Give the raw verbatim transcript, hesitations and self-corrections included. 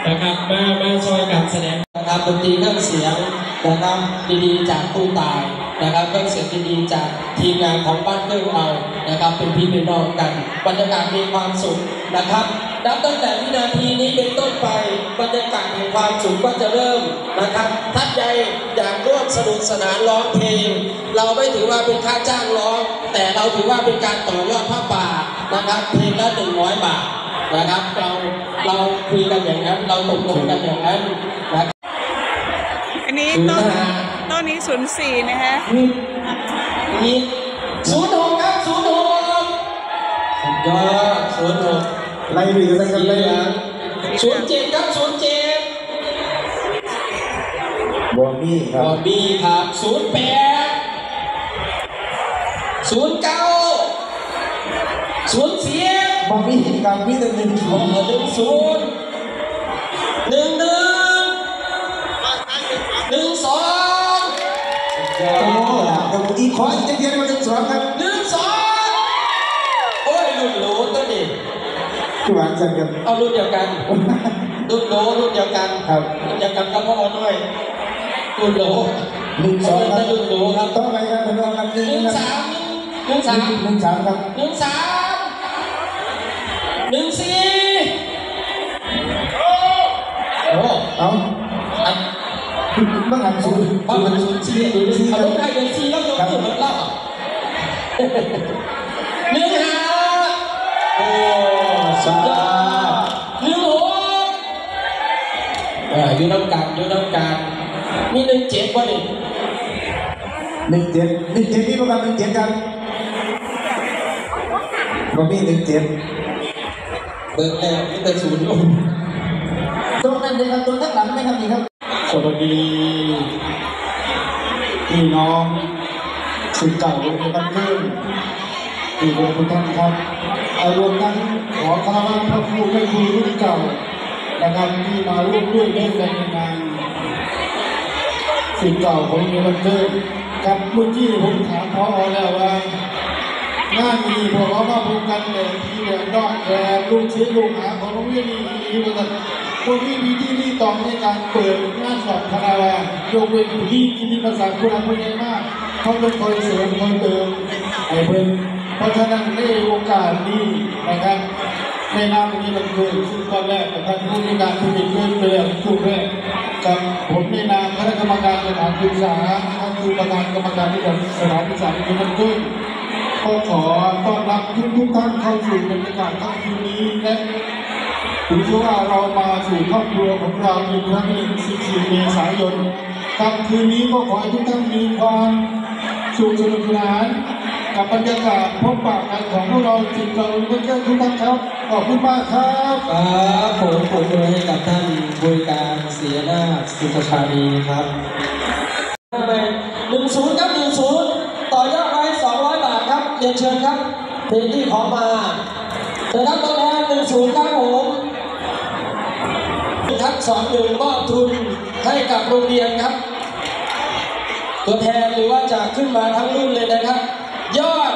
นะครับมามาช่วยกันแสดงนะครับดนตรีเครื่องเสียงนะครับดีๆจากตู้ตายนะครับเครื่องเสียงดีๆจากทีมงานของบ้านเครื่องเรานะครับเป็นพี่เป็นน้องกันบรรยากาศมีความสุขนะครับนับตั้งแต่วินาทีนี้เป็นต้นไปบรรยากาศแห่งความสุขก็จะเริ่มนะครับท่านใดอยากร่วมสนุกสนานร้องเพลงเราไม่ถือว่าเป็นค่าจ้างร้องแต่เราถือว่าเป็นการต่อยอดผ้าป่านะครับเพลงละหนึ่งร้อยบาทนะครับเราเราคุยกันอย่างนั้นเราตกลงกันอย่างนั้นนะอันนี้ต้นต้นนี้ศูนย์สี่นะฮะนี่ศูนย์หกครับศูนย์หกสุดยอดศูนย์หกไล่ไปกันกันเลยนะศูนย์เจ็ดครับศูนย์เจ็ดบอบี้ครับบอบี้ครับศูนย์แปดศูนย์เก้าศูนย์สี่บอบี้กับพี่หนึ่งหนึ่งศูนย์หนึ่งศูนย์หนึ่งหนึ่งหนึ่งสองโอ้โหอีกขออีกเดียวมาหนึ่งสองครับหนึ่งสองโอ้ยรุ่นโหลตัวนี้ที่หวานจังกันเอารุ่นเดียวกันรุ่นโหลรุ่นเดียวกันครับรุ่นเดียวกันกับพ่อด้วยรุ่นโหลหนึ่งสองครับรุ่นโหลครับต้องไปครับเป็นรองครับหนึ่งสามหนึ่งสามหนึ่งสามครับหนึ่งสามหนึ่งสี่โอ้เอาต้องหันศูนย์บ้านศูนย์สี่เอาลูกได้เดือนสี่แล้วยกตัวเหมือนเราหนึ่งห้าโอ้สุดยอดหนึ่งหกเอออยู่น้ำกันอยู่น้ำกันมีหนึ่งเจ็ดวะนี่หนึ่งเจ็ดหนึ่งเจ็ดนี่ประมาณหนึ่งเจ็ดครับก็มีหนึ่งเจ็ดเบิกแล้วมีแต่ศูนย์ลงตรงนั้นเลยครับตรงข้างหลังไม่ทำดีครับสวัสดีพี่น้องสื่อเก่าโรงเรียนบ้านเครื่องที่เป็นทุกท่านครับอารวมทั้งขอคารวะพระครูแม่ครูรุ่นเก่านะครับที่มาร่วมด้วยในงานสื่อเก่าของโรงเรียนบ้านเครื่องกับเมื่อกี้ผมถามพ่อแล้วว่าหน้ามีพวกเรามาพูดกันเลยที่เดือดร้อนแก่ลูกชิ้นลูกหาของโรงเรียนนี้มากันพวกนี้มีที่นี่ต่อในการเปิดงานสอบคณะว่าโยกเว้นผู้ที่ที่มีภาษาคุณภาพใหญ่มากเขาต้องคอยเสริมคอยเติมไอ้เพิ่นเพราะฉะนั้นในโอกาสนี้นะครับในนามนี้มันเกิดซึ่งตอนแรกท่านผู้ในการที่มีเกิดไปแล้วทุกแรกกับผมในนามคณะกรรมการสถานศึกษาท่านผู้ประธานกรรมการที่จัดสถานศึกษาที่มันเกิดก็ขอต้อนรับทุกทุกท่านเข้าสู่บรรยากาศค่ำคืนนี้และถือว่าเรามาสู่ครอบครัวของเราอีกครั้งหนึ่งสิบสี่เมษายนค่ำคืนนี้ก็ขอให้ทุกท่านมีความสุขสนุกสนานกับบรรยากาศพบปะกันของพวกเราจิตเราทุกท่านทุกท่านครับขอบคุณมากครับครับผมผมเลยให้กับท่านบริการเสียหน้าสุขชาลีครับหนึ่งศูนย์ครับหนึ่งศูนย์ต่อยอดไว้สองร้อยบาทครับเรียนเชิญครับเพลงที่ขอมาเชิญครับตัวแทนหนึ่งศูนย์ครับผมทักสองหนึ่งมอบทุนให้กับโรงเรียนครับตัวแทนหรือว่าจะขึ้นมาทั้งรุ่นเลยนะครับยอด